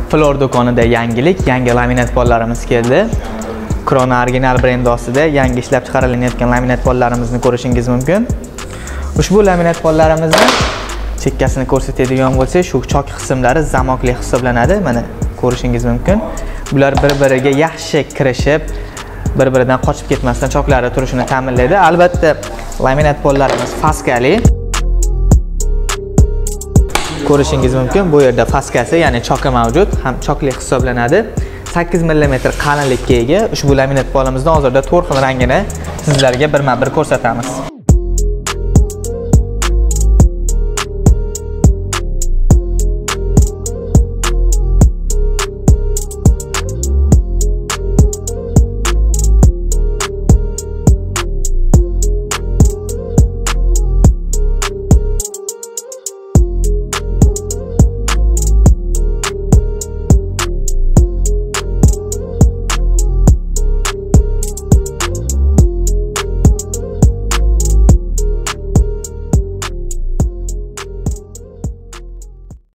Flor do'konida yangilik, yangi laminat pollarimiz keldi. Krona original brendi ostida yangi ishlab chiqarilayotgan laminat pollarimizni ko'rishingiz mumkin. Ushbu laminat pollarimizni chekkasini ko'rsatadigan bo'lsak, shu chok qismlari zamokli hisoblanadi. Mana ko'rishingiz mumkin. Bular bir-biriga yaxshi kirishib, bir-biridan qochib ketmasdan choklari turishini ta'minlaydi. Albatta, laminat pollarimiz faskali. Ko'rishingiz mumkin, bu yerda faskasi, ya'ni choki mavjud, ham chokli hisoblanadi. 8 mm qalinlikka ega ushbu laminat polimizni hozirda 4 xil rangini sizlarga birma-bir ko'rsatamiz.